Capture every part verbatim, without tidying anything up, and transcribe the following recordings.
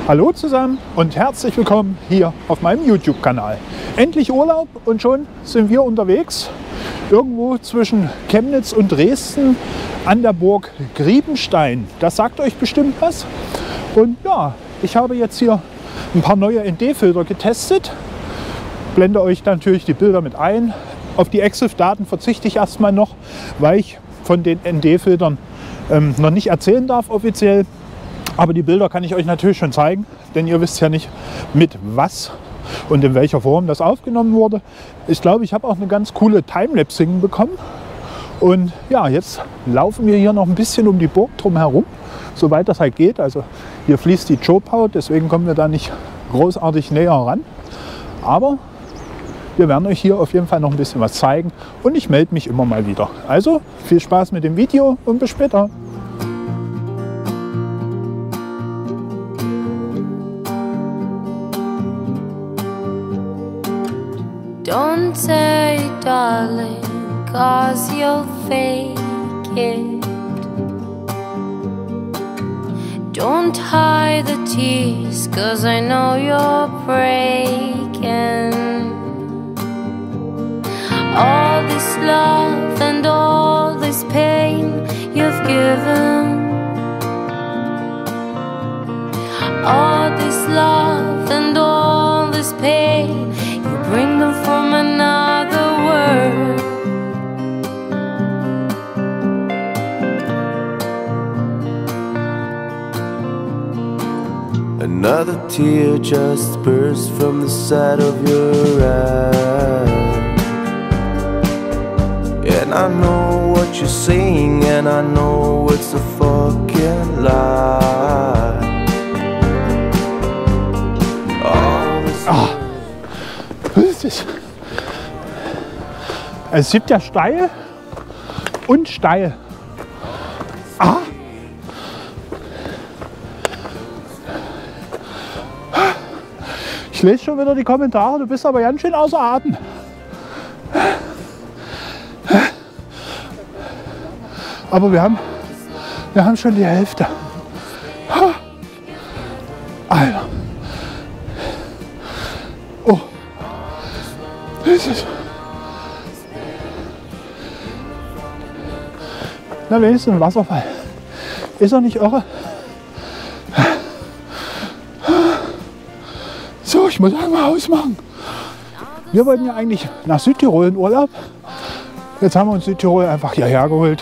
Hallo zusammen und herzlich willkommen hier auf meinem YouTube-Kanal. Endlich Urlaub und schon sind wir unterwegs, irgendwo zwischen Chemnitz und Dresden an der Burg Griebenstein. Das sagt euch bestimmt was. Und ja, ich habe jetzt hier ein paar neue N D-Filter getestet. Blende euch natürlich die Bilder mit ein. Auf die EXIF-Daten verzichte ich erstmal noch, weil ich von den N D-Filtern ähm, noch nicht erzählen darf offiziell. Aber die Bilder kann ich euch natürlich schon zeigen, denn ihr wisst ja nicht, mit was und in welcher Form das aufgenommen wurde. Ich glaube, ich habe auch eine ganz coole Timelapse hinbekommen. Und ja, jetzt laufen wir hier noch ein bisschen um die Burg drum herum, soweit das halt geht. Also hier fließt die Chopau, deswegen kommen wir da nicht großartig näher ran. Aber wir werden euch hier auf jeden Fall noch ein bisschen was zeigen und ich melde mich immer mal wieder. Also viel Spaß mit dem Video und bis später. Don't say darling, cause you'll fake it. Don't hide the tears, cause I know you're breaking. All this love and all this pain you've given. All this love and all this pain, you bring them from another world. Another tear just burst from the side of your eye. And I know what you're saying, and I know it's a fucking lie. Ah, was ist das? Es gibt ja steil und steil. Ah. Ich lese schon wieder die Kommentare, du bist aber ganz schön außer Atem. Aber wir haben, wir haben schon die Hälfte. Alter. Oh. Was ist es? Na, wenigstens ein Wasserfall. Ist doch nicht irre. So, ich muss einmal ausmachen. Wir wollten ja eigentlich nach Südtirol in Urlaub. Jetzt haben wir uns Südtirol einfach hierher geholt.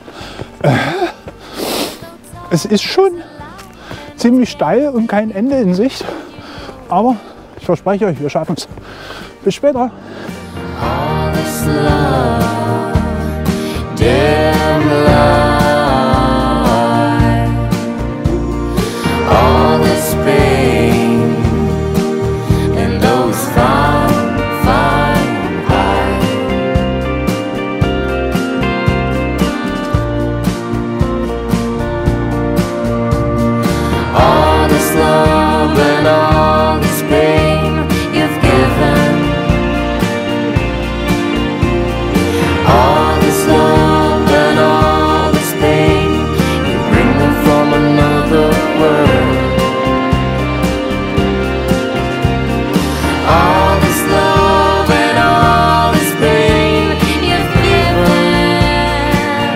Es ist schon ziemlich steil und kein Ende in Sicht. Aber ich verspreche euch, wir schaffen es. Bis später. All this love, dim light, all this pain, and those fine, fine eyes. All this love and all this pain you've given. All this love and all this pain, you bring them from another world. All this love and all this pain you've given.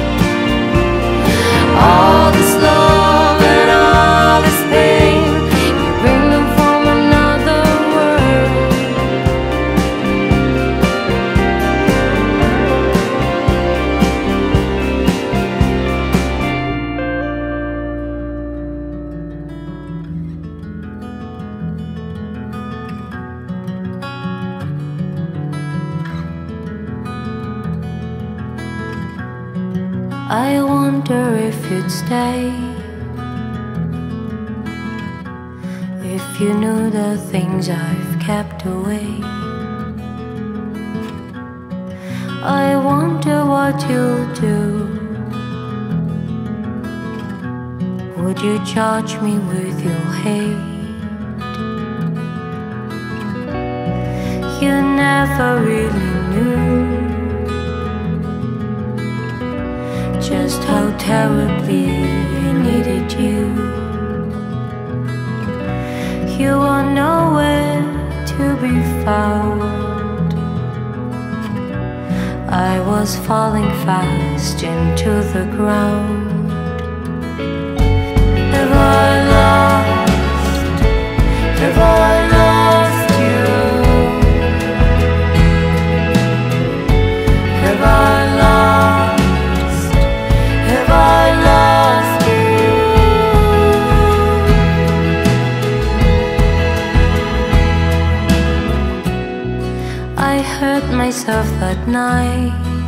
All this love and all this pain, you bring them from another world. I wonder if you'd stay, if you knew the things I've kept away. I wonder what you'll do. Would you charge me with your hate? You never really knew just how terribly I needed you. you are nowhere to be found. I was falling fast into the ground. Have I lost? Have I lost you? Have I lost? Have I lost you? I hurt myself that night.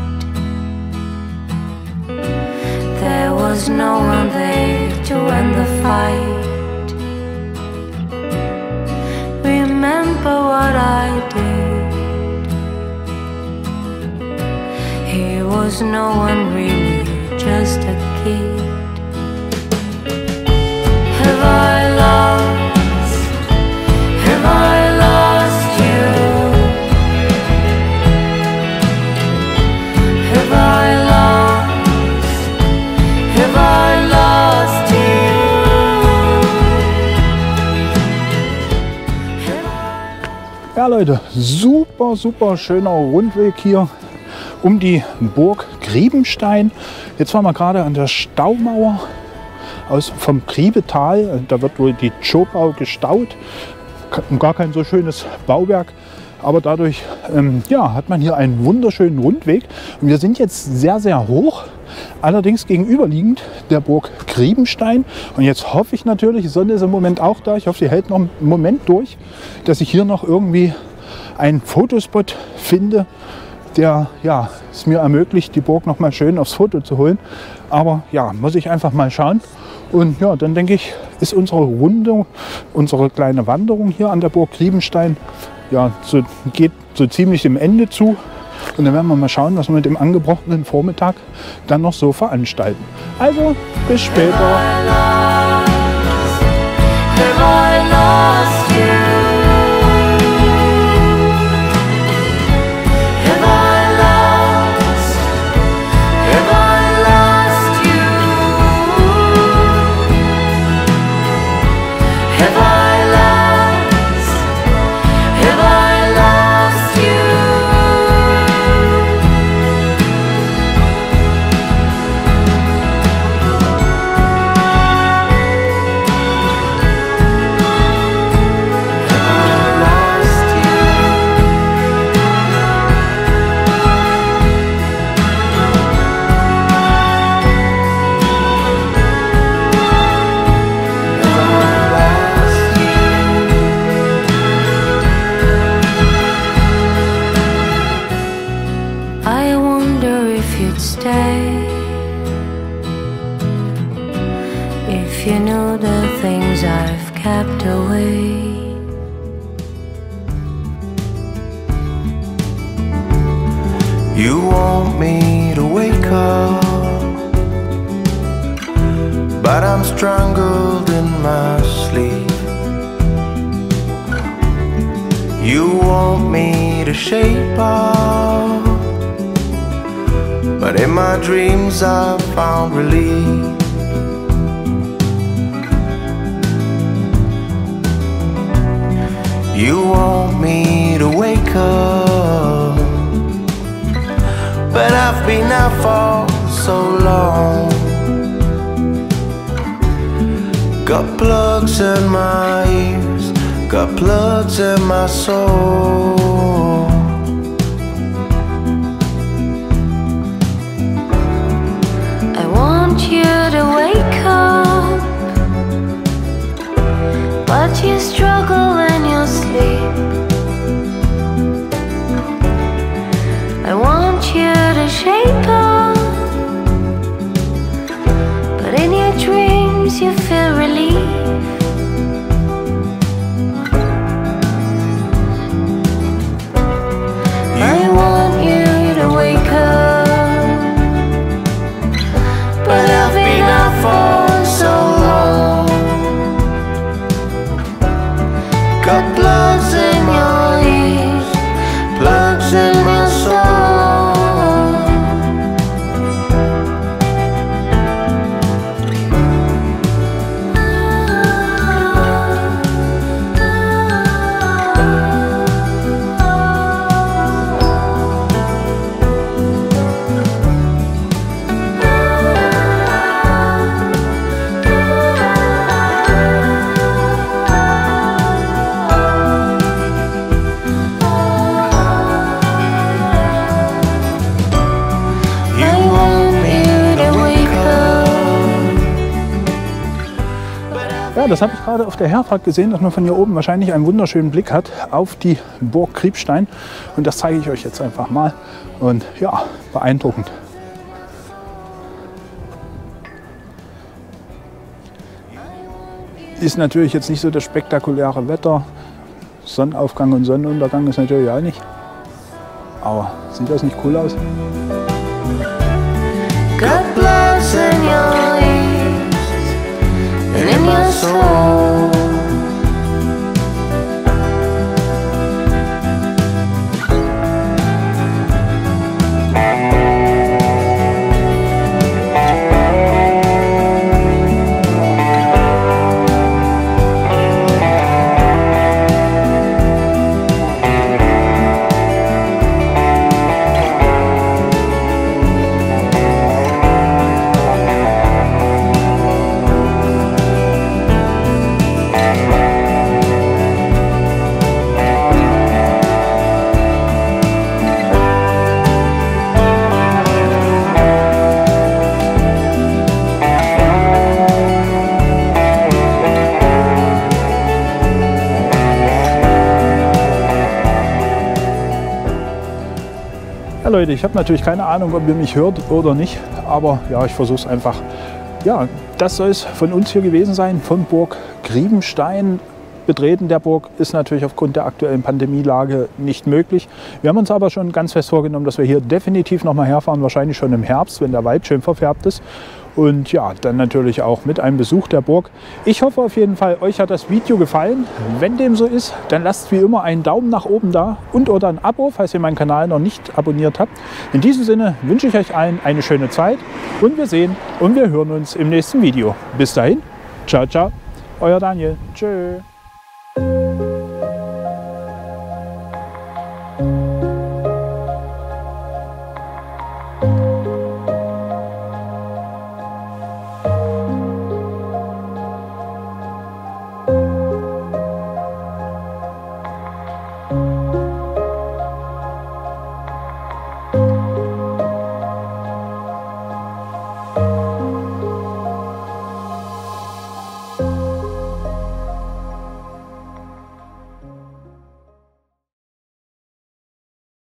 There was no one there to end the fight. Remember what I did. He was no one really, just a kid. Have I lost? Have I lost you? Have I lost? Have I lost you? Ja Leute, super, super schöner Rundweg hier um die Burg Griebenstein. Jetzt waren wir gerade an der Staumauer aus, vom Griebetal. Da wird wohl die Zschopau gestaut. Gar kein so schönes Bauwerk. Aber dadurch ähm, ja, hat man hier einen wunderschönen Rundweg. Und wir sind jetzt sehr, sehr hoch. Allerdings gegenüberliegend der Burg Griebenstein. Und jetzt hoffe ich natürlich, die Sonne ist im Moment auch da. Ich hoffe, sie hält noch einen Moment durch, dass ich hier noch irgendwie einen Fotospot finde, der ja, es mir ermöglicht, die Burg noch mal schön aufs Foto zu holen. Aber ja, muss ich einfach mal schauen. Und ja, dann denke ich, ist unsere Runde, unsere kleine Wanderung hier an der Burg Griebenstein, ja, so, geht so ziemlich dem Ende zu. Und dann werden wir mal schauen, was wir mit dem angebrochenen Vormittag dann noch so veranstalten. Also, bis später. Have I lost you? Have I lost? Have I lost you? Have I lost? Have I lost you? I wonder if you'd stay, if you knew the things I've kept away. You want me to wake up, but I'm strangled in my sleep. You want me to shape up, but in my dreams I found relief. You want me to wake up, but I've been out for so long. Got plugs in my ears, got plugs in my soul. I want you to wake up, but you struggle in your sleep. I want you to shape up, but in your dreams you feel relief. I want you to wake up, but I've been out for so long. Got plugs in your ears, plugs in my soul. Ja, das habe ich gerade auf der Herfahrt gesehen, dass man von hier oben wahrscheinlich einen wunderschönen Blick hat auf die Burg Kriebstein. Und das zeige ich euch jetzt einfach mal. Und ja, beeindruckend. Ist natürlich jetzt nicht so das spektakuläre Wetter. Sonnenaufgang und Sonnenuntergang ist natürlich auch nicht. Aber sieht das nicht cool aus? God bless in your ears and in your soul. Ja Leute, ich habe natürlich keine Ahnung, ob ihr mich hört oder nicht, aber ja, ich versuche es einfach. Ja, das soll es von uns hier gewesen sein, von Burg Kriebstein. Betreten der Burg ist natürlich aufgrund der aktuellen Pandemielage nicht möglich. Wir haben uns aber schon ganz fest vorgenommen, dass wir hier definitiv noch mal herfahren, wahrscheinlich schon im Herbst, wenn der Wald schön verfärbt ist. Und ja, dann natürlich auch mit einem Besuch der Burg. Ich hoffe auf jeden Fall, euch hat das Video gefallen. Wenn dem so ist, dann lasst wie immer einen Daumen nach oben da und oder ein Abo, falls ihr meinen Kanal noch nicht abonniert habt. In diesem Sinne wünsche ich euch allen eine schöne Zeit und wir sehen und wir hören uns im nächsten Video. Bis dahin, ciao, ciao, euer Daniel. Tschö.